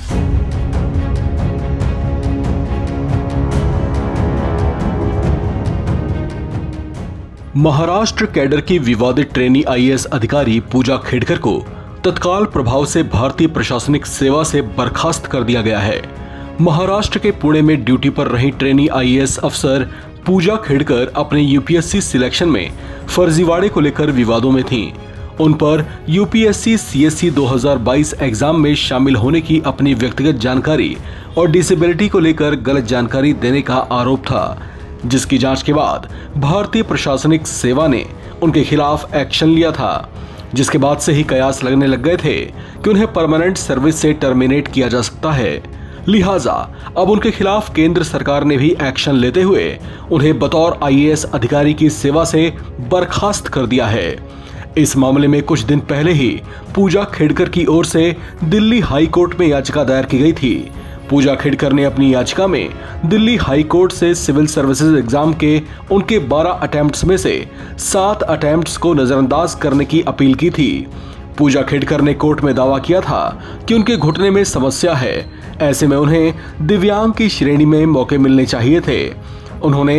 Maharashtra cadre की विवादित trainee IAS अधिकारी पूजा खेडकर को तत्काल प्रभाव से भारतीय प्रशासनिक सेवा से बर्खास्त कर दिया गया है। महाराष्ट्र के पुणे में ड्यूटी पर रही ट्रेनी आईएएस अफसर पूजा खेडकर अपने यूपीएससी सिलेक्शन में फर्जीवाड़े को लेकर विवादों में थीं। उन पर यूपीएससी सीएससी 2022 एग्जाम में शामिल होने की अपनी व्यक्तिगत जानकारी और डिसेबिलिटी को लेकर गलत जानकारी देने का आरोप था, जिसकी जांच के बाद भारतीय प्रशासनिक सेवा ने उनके खिलाफ एक्शन लिया था, जिसके बाद से ही कयास लगने लग गए थे कि उन्हें परमानेंट सर्विस से टर्मिनेट किया जा सकता है। लिहाजा अब उनके खिलाफ केंद्र सरकार ने भी एक्शन लेते हुए उन्हें बतौर आईएएस अधिकारी की सेवा से बर्खास्त कर दिया है। इस मामले में कुछ दिन पहले ही पूजा खेडकर की ओर से दिल्ली हाई कोर्ट में याचिका दायर की गई थी। पूजा खेडकर ने अपनी याचिका में दिल्ली हाई कोर्ट से सिविल सर्विसेज एग्जाम के उनके 12 अटेम्प्ट्स में से 7 अटेम्प्ट्स को नजरअंदाज करने की अपील की थी। पूजा खेडकर ने कोर्ट में दावा किया था कि उनके घुटने में समस्या है, ऐसे में उन्हें दिव्यांग की श्रेणी में मौके मिलने चाहिए थे। उन्होंने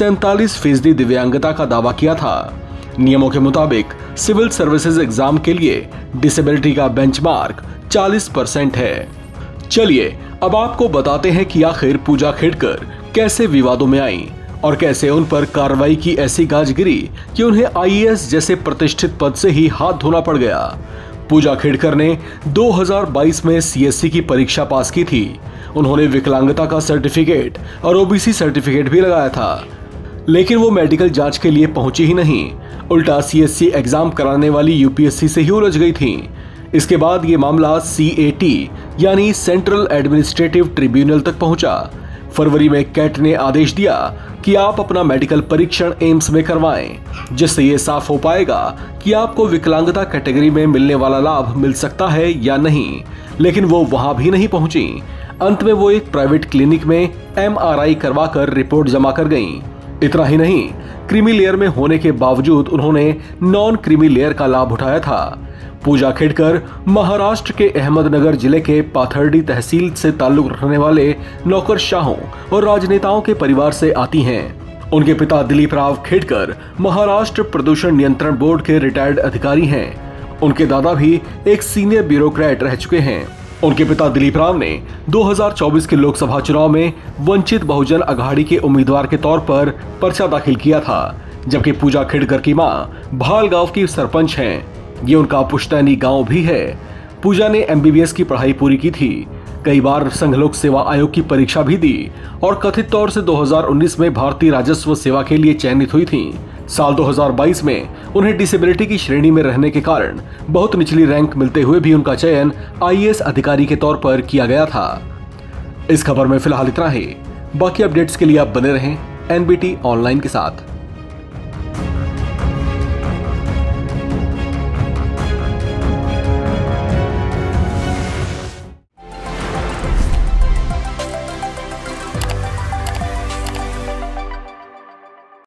47% दिव्यांगता का दावा किया था। नियमों के मुताबिक सिविल सर्विसेज एग्जाम के लिए डिसेबिलिटी का बेंचमार्क 40% है। चलिए अब आपको बताते हैं कि आखिर पूजा खेडकर कैसे विवादों में आई और कैसे उन पर कार्रवाई की ऐसी गाज गिरी कि उन्हें आईएएस जैसे प्रतिष्ठित पद से ही हाथ धोना पड़ गया। पूजा खेडकर ने 2022 में सीएससी की परीक्षा पास की थी। उन्होंने विकलांगता का सर्टिफिकेट और ओबीसी सर्टिफिकेट भी लगाया था, लेकिन वो मेडिकल जांच के लिए पहुंची ही नहीं, उल्टा सीएससी एग्जाम कराने वाली यूपीएससी से ही उलझ गई थी। इसके बाद ये मामला सीएटी यानी सेंट्रल एडमिनिस्ट्रेटिव ट्रिब्यूनल तक पहुंचा। फरवरी में कैट ने आदेश दिया कि आप अपना मेडिकल परीक्षण एम्स में करवाएं, जिससे ये साफ हो पाएगा कि आपको विकलांगता कैटेगरी में मिलने वाला लाभ मिल सकता है या नहीं। लेकिन वो वहां भी नहीं पहुंची। अंत में वो एक प्राइवेट क्लिनिक में एमआरआई करवाकर रिपोर्ट जमा कर गईं। इतना ही नहीं, क्रीमी लेयर में होने के बावजूद उन्होंने नॉन क्रीमी लेयर का लाभ उठाया था। पूजा खेडकर महाराष्ट्र के अहमदनगर जिले के पाथर्डी तहसील से ताल्लुक रखने वाले नौकरशाहों और राजनेताओं के परिवार से आती हैं। उनके पिता दिलीप राव खेडकर महाराष्ट्र प्रदूषण नियंत्रण बोर्ड के रिटायर्ड अधिकारी हैं। उनके दादा भी एक सीनियर ब्यूरोक्रेट रह चुके हैं। उनके पिता दिलीप राव ने 2024 के लोकसभा चुनाव में वंचित बहुजन अघाड़ी के उम्मीदवार के तौर पर पर्चा दाखिल किया था, जबकि पूजा खेडकर की मां भाल गांव की सरपंच हैं। ये उनका पुश्तैनी गांव भी है। पूजा ने एमबीबीएस की पढ़ाई पूरी की थी, कई बार संघ लोक सेवा आयोग की परीक्षा भी दी और कथित तौर से 2019 में भारतीय राजस्व सेवा के लिए चयनित हुई थी। साल 2022 में उन्हें डिसेबिलिटी की श्रेणी में रहने के कारण बहुत निचली रैंक मिलते हुए भी उनका चयन आईएएस अधिकारी के तौर पर किया गया था। इस खबर में फिलहाल इतना ही। बाकी अपडेट्स के लिए आप बने रहें एनबीटी ऑनलाइन के साथ।